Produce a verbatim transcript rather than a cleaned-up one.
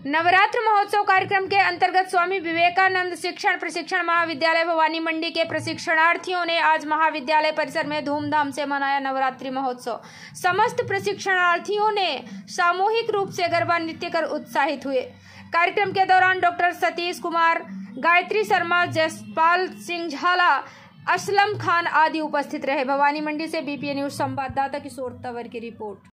नवरात्र महोत्सव कार्यक्रम के अंतर्गत स्वामी विवेकानंद शिक्षण प्रशिक्षण महाविद्यालय भवानी मंडी के प्रशिक्षणार्थियों ने आज महाविद्यालय परिसर में धूमधाम से मनाया नवरात्रि महोत्सव। समस्त प्रशिक्षणार्थियों ने सामूहिक रूप से गरबा नृत्य कर उत्साहित हुए। कार्यक्रम के दौरान डॉक्टर सतीश कुमार, गायत्री शर्मा, जसपाल सिंह झाला, असलम खान आदि उपस्थित रहे। भवानी मंडी से बीपीए न्यूज संवाददाता किशोर तंवर की रिपोर्ट।